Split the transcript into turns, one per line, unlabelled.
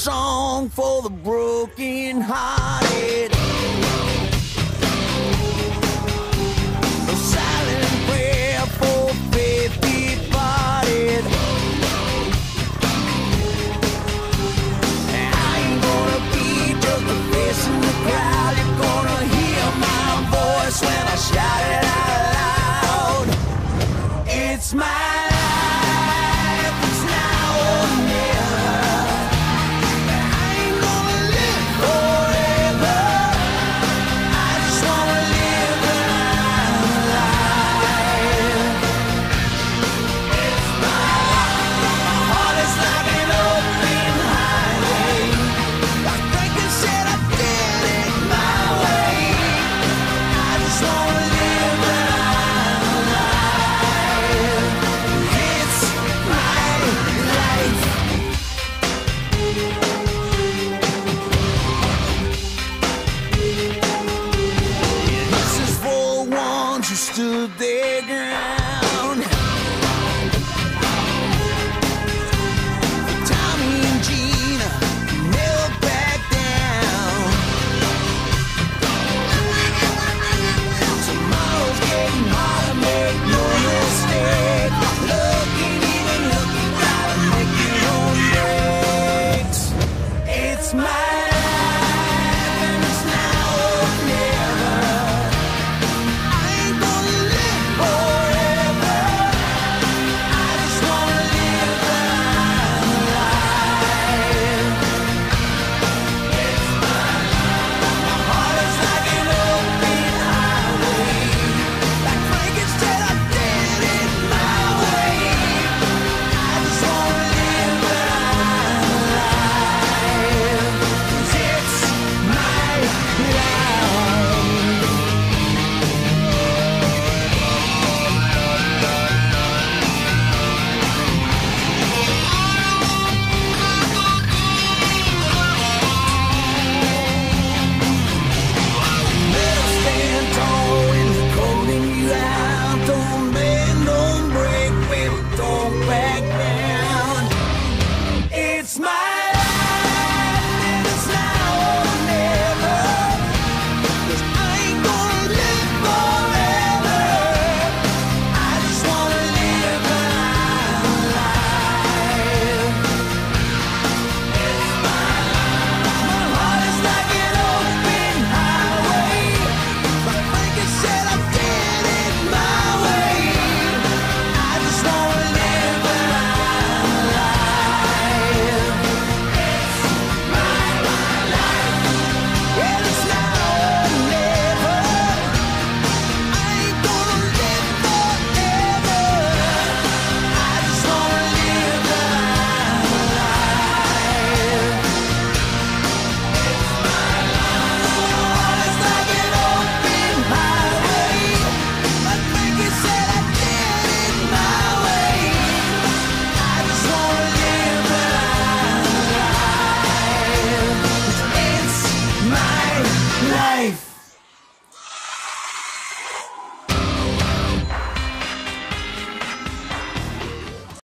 song for the broken hearted. A silent prayer for faith departed. I ain't gonna be just a face in the crowd. You're gonna hear my voice when I shout it out loud. It's my life, it's now or never. I ain't gonna live forever. I just wanna live when I'm alive. It's my life, my heart is like an open highway. Like Franklin said, I did it my way. I just wanna live when I'm alive. It's my life. This is for the ones who stood their ground.